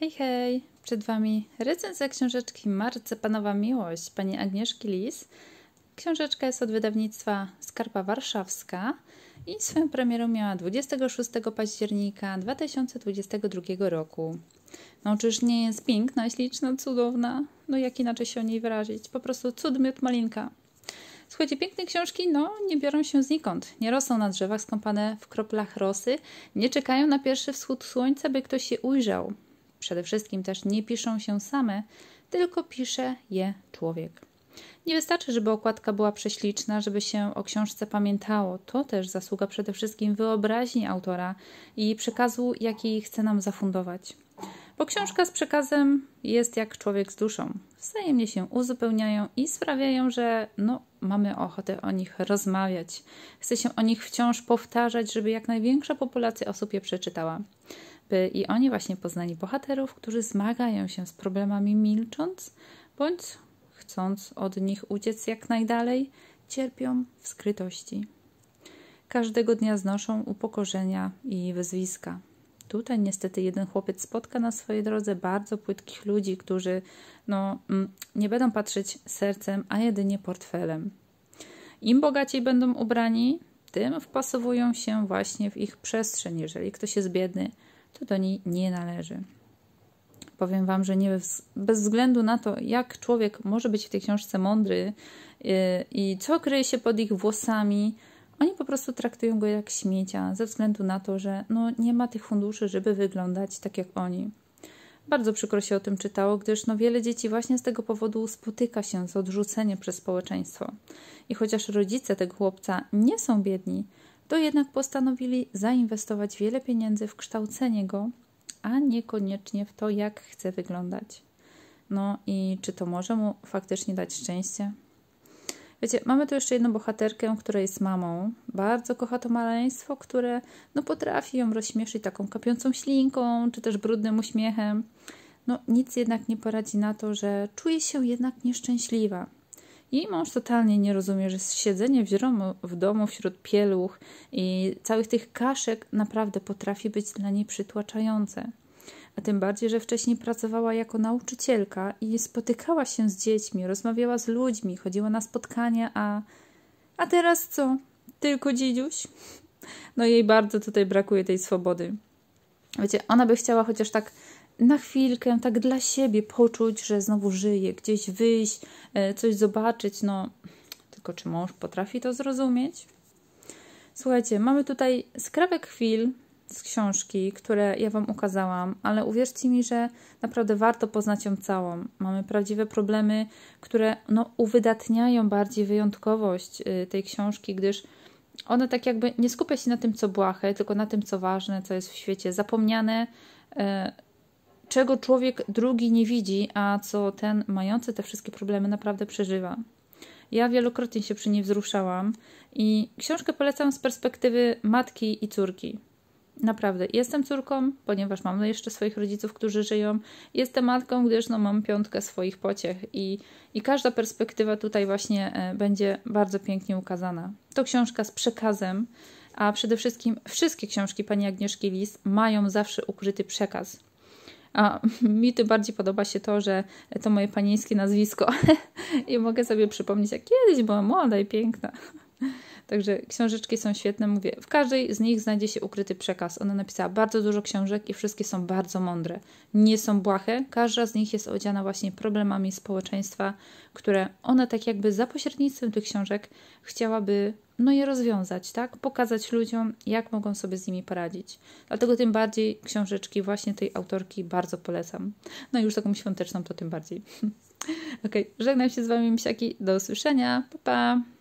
Hej, hej! Przed Wami recenzja książeczki Marcepanowa Miłość pani Agnieszki Lis. Książeczka jest od wydawnictwa Skarpa Warszawska i swoją premierę miała 26 października 2022 roku. No czyż nie jest piękna, śliczna, cudowna? No jak inaczej się o niej wyrazić? Po prostu cud miód malinka. Słuchajcie, piękne książki, nie biorą się znikąd. Nie rosną na drzewach skąpane w kroplach rosy, nie czekają na pierwszy wschód słońca, by ktoś je ujrzał. Przede wszystkim też nie piszą się same, tylko pisze je człowiek. Nie wystarczy, żeby okładka była prześliczna, żeby się o książce pamiętało. To też zasługa przede wszystkim wyobraźni autora i przekazu, jaki chce nam zafundować. Bo książka z przekazem jest jak człowiek z duszą. Wzajemnie się uzupełniają i sprawiają, że mamy ochotę o nich rozmawiać. Chce się o nich wciąż powtarzać, żeby jak największa populacja osób je przeczytała. By i oni właśnie poznali bohaterów, którzy zmagają się z problemami milcząc, bądź chcąc od nich uciec jak najdalej, cierpią w skrytości. Każdego dnia znoszą upokorzenia i wyzwiska. Tutaj niestety jeden chłopiec spotka na swojej drodze bardzo płytkich ludzi, którzy nie będą patrzeć sercem, a jedynie portfelem. Im bogaciej będą ubrani, tym wpasowują się właśnie w ich przestrzeń. Jeżeli ktoś jest biedny, to do niej nie należy. Powiem Wam, że bez względu na to, jak człowiek może być w tej książce mądry i co kryje się pod ich włosami, oni po prostu traktują go jak śmiecia, ze względu na to, że nie ma tych funduszy, żeby wyglądać tak jak oni. Bardzo przykro się o tym czytało, gdyż wiele dzieci właśnie z tego powodu spotyka się z odrzuceniem przez społeczeństwo. I chociaż rodzice tego chłopca nie są biedni, to jednak postanowili zainwestować wiele pieniędzy w kształcenie go, a niekoniecznie w to, jak chce wyglądać. I czy to może mu faktycznie dać szczęście? Wiecie, mamy tu jeszcze jedną bohaterkę, która jest mamą. Bardzo kocha to maleństwo, które potrafi ją rozśmieszyć taką kapiącą ślinką, czy też brudnym uśmiechem. Nic jednak nie poradzi na to, że czuje się jednak nieszczęśliwa. Jej mąż totalnie nie rozumie, że siedzenie w domu wśród pieluch i całych tych kaszek naprawdę potrafi być dla niej przytłaczające. A tym bardziej, że wcześniej pracowała jako nauczycielka i spotykała się z dziećmi, rozmawiała z ludźmi, chodziła na spotkania, a teraz co? Tylko dzidziuś? Jej bardzo tutaj brakuje tej swobody. Wiecie, ona by chciała chociaż tak na chwilkę, tak dla siebie poczuć, że znowu żyje, gdzieś wyjść, coś zobaczyć, tylko czy mąż potrafi to zrozumieć? Słuchajcie, mamy tutaj skrawek chwil z książki, które ja Wam ukazałam, ale uwierzcie mi, że naprawdę warto poznać ją całą. Mamy prawdziwe problemy, które uwydatniają bardziej wyjątkowość tej książki, gdyż ona tak jakby nie skupia się na tym, co błahe, tylko na tym, co ważne, co jest w świecie zapomniane, czego człowiek drugi nie widzi, a co ten mający te wszystkie problemy naprawdę przeżywa. Ja wielokrotnie się przy niej wzruszałam i książkę polecam z perspektywy matki i córki. Naprawdę, jestem córką, ponieważ mam jeszcze swoich rodziców, którzy żyją. Jestem matką, gdyż mam 5 swoich pociech i każda perspektywa tutaj właśnie będzie bardzo pięknie ukazana. To książka z przekazem, a przede wszystkim wszystkie książki pani Agnieszki Lis mają zawsze ukryty przekaz. A mi tym bardziej podoba się to, że to moje panieńskie nazwisko i mogę sobie przypomnieć, jak kiedyś byłam młoda i piękna. Także książeczki są świetne, mówię, w każdej z nich znajdzie się ukryty przekaz. Ona napisała bardzo dużo książek i wszystkie są bardzo mądre. Nie są błahe, każda z nich jest odziana właśnie problemami społeczeństwa, które ona tak jakby za pośrednictwem tych książek chciałaby je rozwiązać, tak? Pokazać ludziom, jak mogą sobie z nimi poradzić. Dlatego tym bardziej książeczki właśnie tej autorki bardzo polecam. Już taką świąteczną to tym bardziej. Okej, żegnam się z Wami, misiaki, do usłyszenia, pa pa!